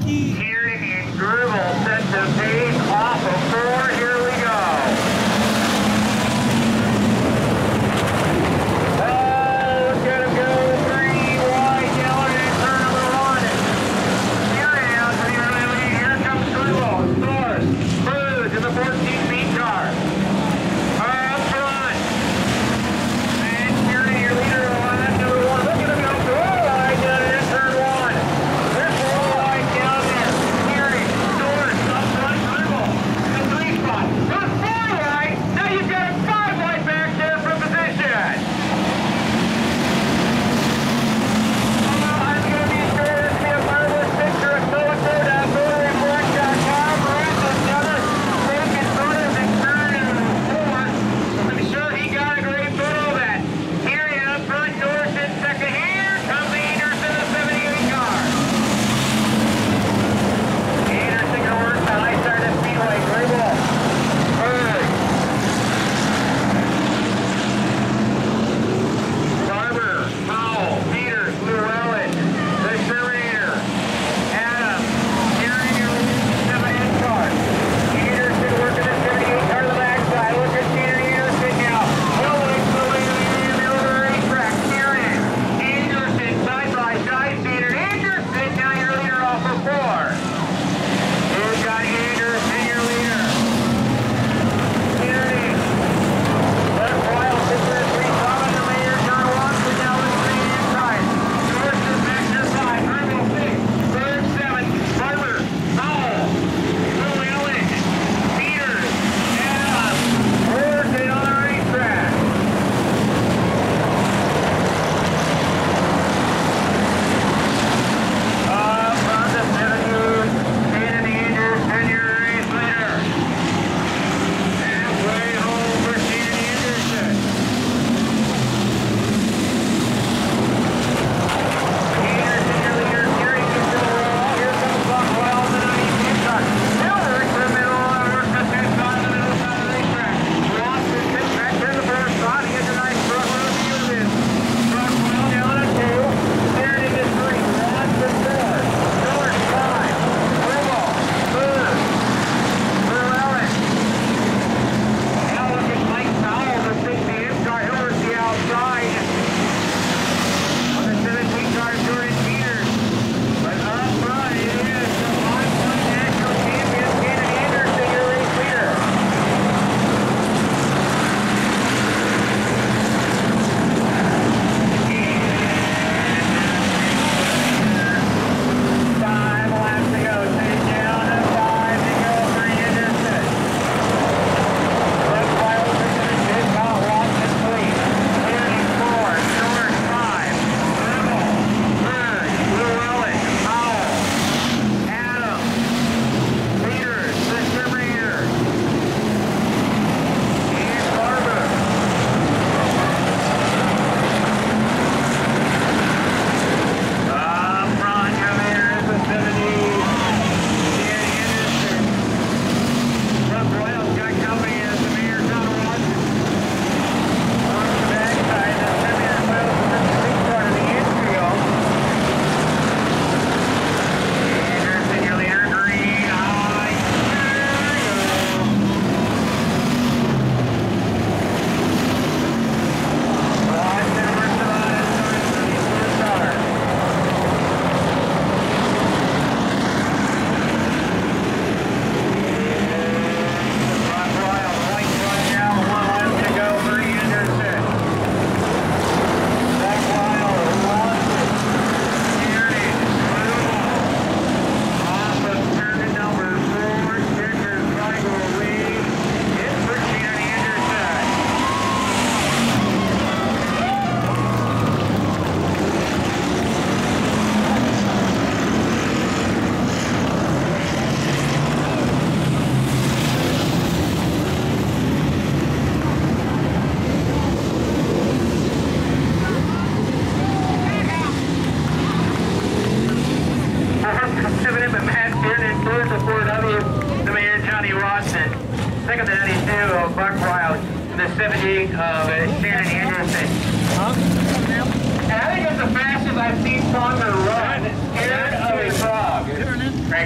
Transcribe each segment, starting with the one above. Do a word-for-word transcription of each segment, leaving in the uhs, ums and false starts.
Second to ninety-two of Buck Wild, the seventy of uh, Shannon Anderson. Huh? And I think it's the fastest I've seen Thunder run. Scared of a frog. Right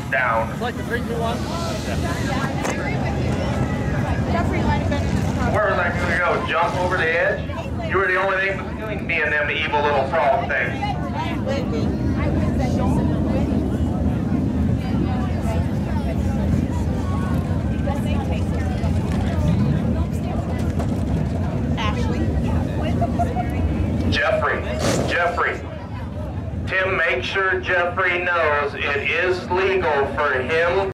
down. It's like the three, two, one. Jeffrey might have been in his car. Where was I going to go? Jump over the edge? You were the only thing between me and them evil little frog things. Jeffrey, Jeffrey, Tim, make sure Jeffrey knows it is legal for him